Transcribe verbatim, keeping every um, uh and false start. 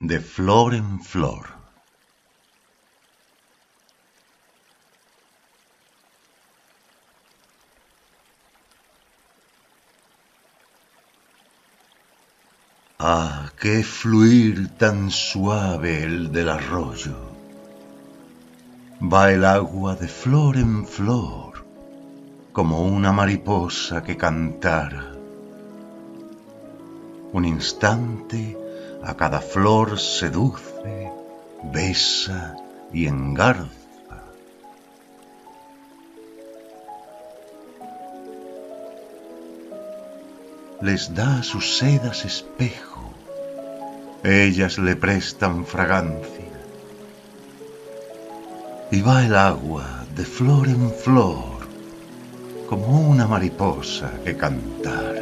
De flor en flor. Ah, qué fluir tan suave el del arroyo. Va el agua de flor en flor, como una mariposa que cantara. Un instante a cada flor seduce, besa y engarza. Les da sus sedas espejo, ellas le prestan fragancia. Y va el agua de flor en flor, como una mariposa que cantara.